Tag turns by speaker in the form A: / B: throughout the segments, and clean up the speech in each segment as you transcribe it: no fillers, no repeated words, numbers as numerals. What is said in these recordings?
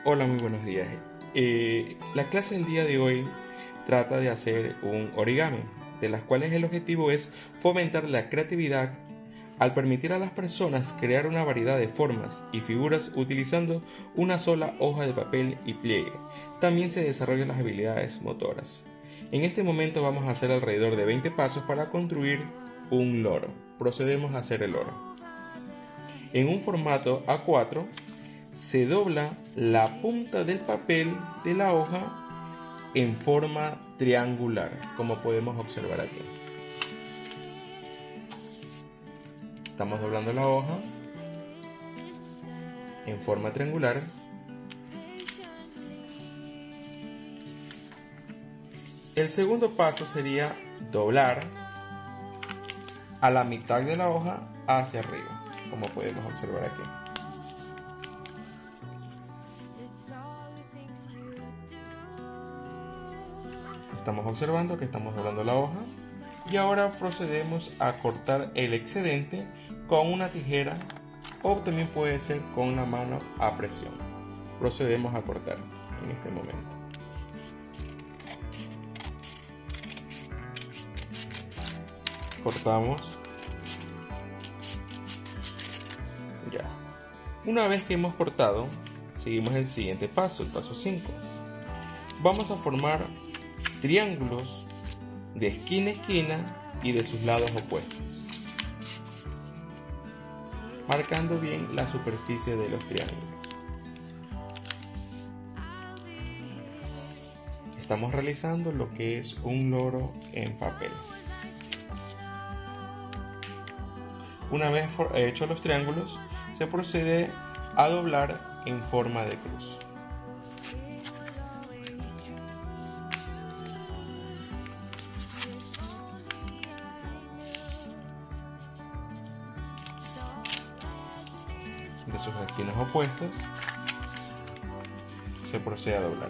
A: Hola, muy buenos días. La clase del día de hoy trata de hacer un origami, de las cuales el objetivo es fomentar la creatividad al permitir a las personas crear una variedad de formas y figuras utilizando una sola hoja de papel y pliegue. También se desarrollan las habilidades motoras. En este momento vamos a hacer alrededor de 20 pasos para construir un loro. Procedemos a hacer el loro. En un formato A4 se dobla la punta del papel de la hoja en forma triangular, como podemos observar aquí. Estamos doblando la hoja en forma triangular. El segundo paso sería doblar a la mitad de la hoja hacia arriba, como podemos observar aquí. Estamos observando que estamos doblando la hoja y ahora procedemos a cortar el excedente con una tijera o también puede ser con una mano a presión. Procedemos a cortar en este momento. Cortamos. Ya. Una vez que hemos cortado, seguimos el siguiente paso, el paso 5. Vamos a formar triángulos de esquina a esquina y de sus lados opuestos, marcando bien la superficie de los triángulos. Estamos realizando lo que es un loro en papel. Una vez hechos los triángulos, se procede a doblar en forma de cruz. De sus esquinas opuestas se procede a doblar.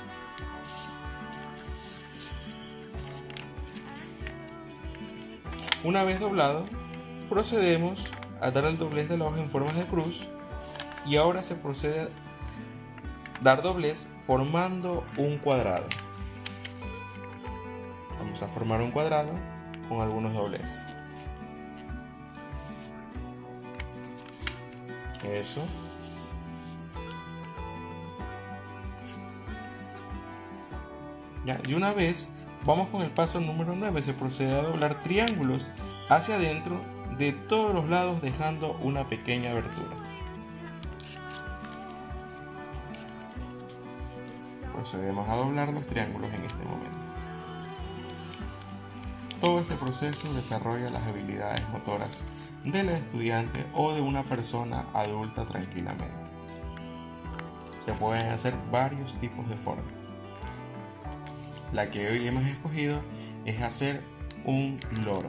A: Una vez doblado, procedemos a dar el doblez de la hoja en forma de cruz y ahora se procede a dar doblez formando un cuadrado. Vamos a formar un cuadrado con algunos dobleces. Eso. Ya, y una vez vamos con el paso número 9, se procede a doblar triángulos hacia adentro de todos los lados dejando una pequeña abertura. Procedemos a doblar los triángulos en este momento. Todo este proceso desarrolla las habilidades motoras del estudiante o de una persona adulta tranquilamente. Se pueden hacer varios tipos de formas. La que hoy hemos escogido es hacer un loro.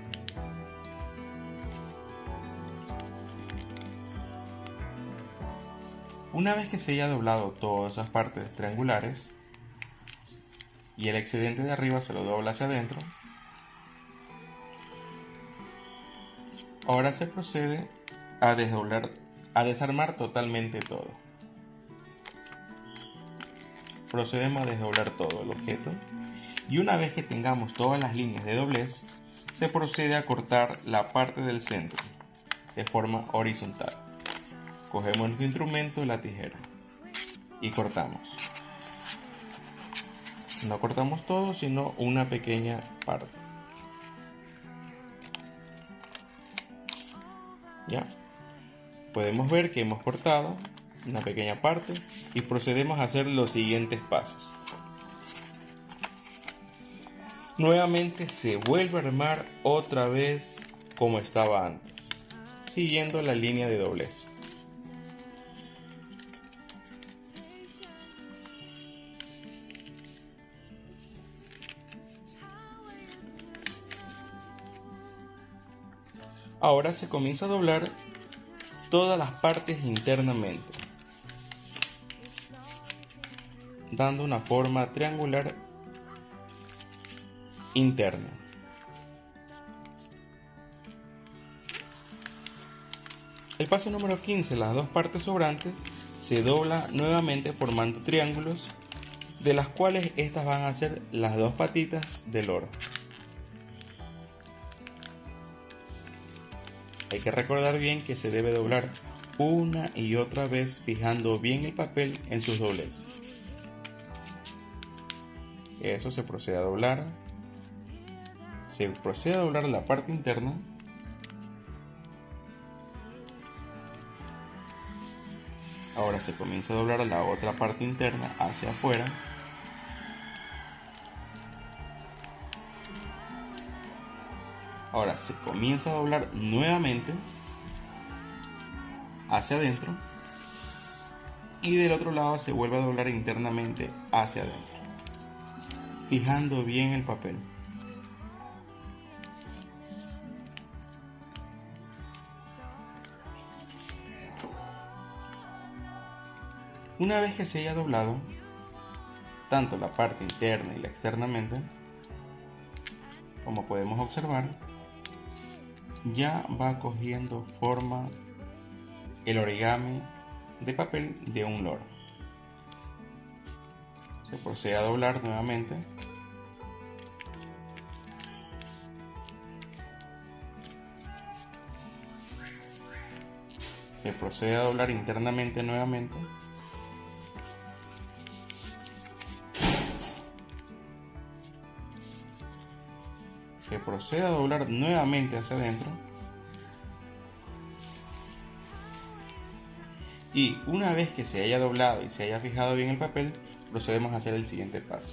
A: Una vez que se haya doblado todas esas partes triangulares y el excedente de arriba se lo dobla hacia adentro, ahora se procede a desarmar totalmente todo. Procedemos a desdoblar todo el objeto y una vez que tengamos todas las líneas de doblez, se procede a cortar la parte del centro de forma horizontal. Cogemos nuestro instrumento, la tijera, y cortamos. No cortamos todo, sino una pequeña parte. Ya. Podemos ver que hemos cortado una pequeña parte y procedemos a hacer los siguientes pasos. Nuevamente se vuelve a armar otra vez como estaba antes, siguiendo la línea de doblez. Ahora se comienza a doblar todas las partes internamente, dando una forma triangular interna. El paso número 15, las dos partes sobrantes se dobla nuevamente formando triángulos, de las cuales estas van a ser las dos patitas del loro. Hay que recordar bien que se debe doblar una y otra vez, fijando bien el papel en sus dobleces. Eso se procede a doblar. Se procede a doblar la parte interna. Ahora se comienza a doblar la otra parte interna hacia afuera. Ahora se comienza a doblar nuevamente hacia adentro. Y del otro lado se vuelve a doblar internamente hacia adentro, fijando bien el papel. Una vez que se haya doblado tanto la parte interna y la externamente, como podemos observar, ya va cogiendo forma el origami de papel de un loro. Se procede a doblar nuevamente. Se procede a doblar internamente nuevamente. Se procede a doblar nuevamente hacia adentro. Y una vez que se haya doblado y se haya fijado bien el papel, procedemos a hacer el siguiente paso.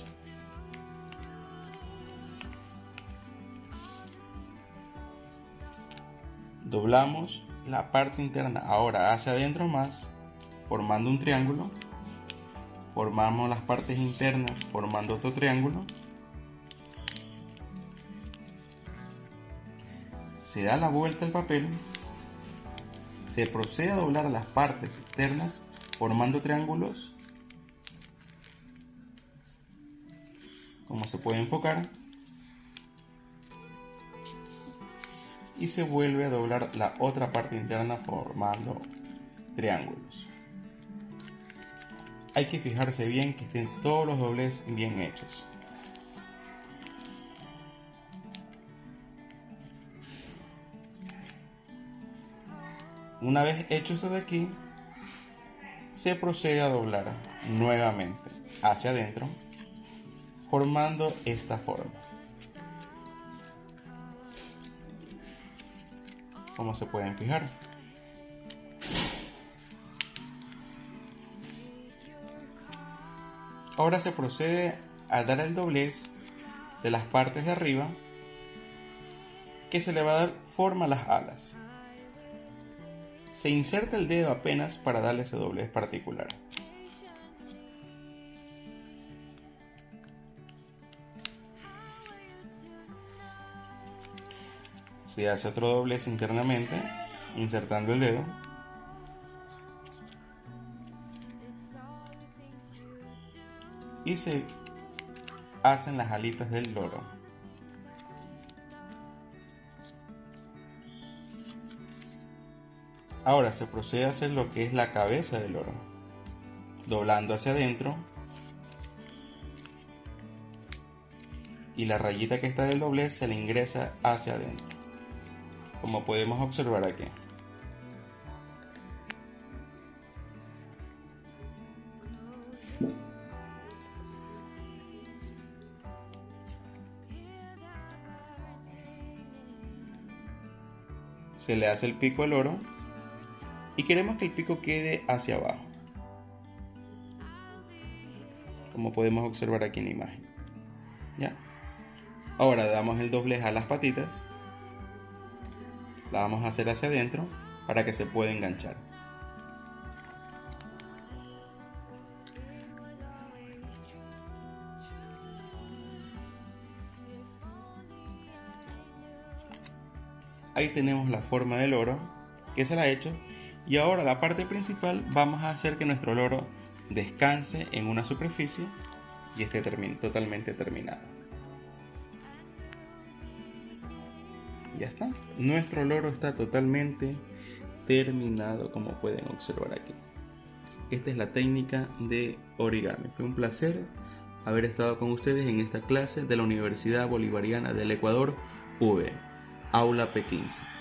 A: Doblamos la parte interna ahora hacia adentro más, formando un triángulo. Formamos las partes internas formando otro triángulo. Se da la vuelta al papel. Se procede a doblar las partes externas formando triángulos, como se puede enfocar, y se vuelve a doblar la otra parte interna formando triángulos. Hay que fijarse bien que estén todos los dobleces bien hechos. Una vez hecho esto de aquí, se procede a doblar nuevamente hacia adentro, formando esta forma. Como se pueden fijar. Ahora se procede a dar el doblez de las partes de arriba, que se le va a dar forma a las alas. Se inserta el dedo apenas para darle ese doblez particular. Se hace otro doblez internamente, insertando el dedo. Y se hacen las alitas del loro. Ahora se procede a hacer lo que es la cabeza del loro, doblando hacia adentro, y la rayita que está del doblez se le ingresa hacia adentro, como podemos observar aquí. Se le hace el pico al loro y queremos que el pico quede hacia abajo, como podemos observar aquí en la imagen. ¿Ya? Ahora damos el doblez a las patitas, la vamos a hacer hacia adentro para que se pueda enganchar. Ahí tenemos la forma del loro que se la ha hecho, y ahora la parte principal vamos a hacer que nuestro loro descanse en una superficie y esté totalmente terminado. Ya está, nuestro loro está totalmente terminado, como pueden observar aquí.
B: esta es la técnica de origami. Fue un placer haber estado con ustedes en esta clase de la Universidad Bolivariana del Ecuador, UB, Aula P15.